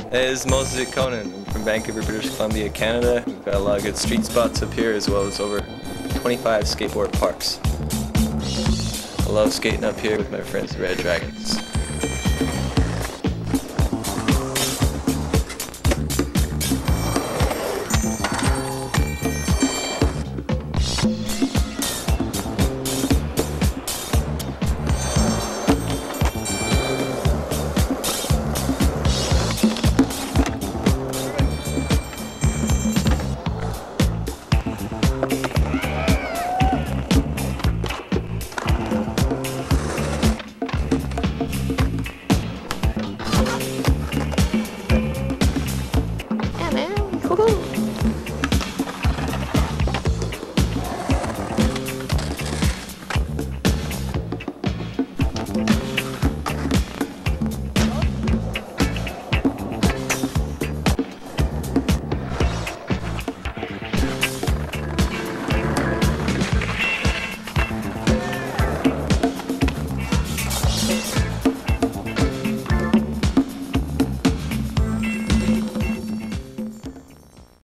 It's mostly Itkonen. I'm from Vancouver, British Columbia, Canada. We've got a lot of good street spots up here as well as over 25 skateboard parks. I love skating up here with my friends, the Red Dragons.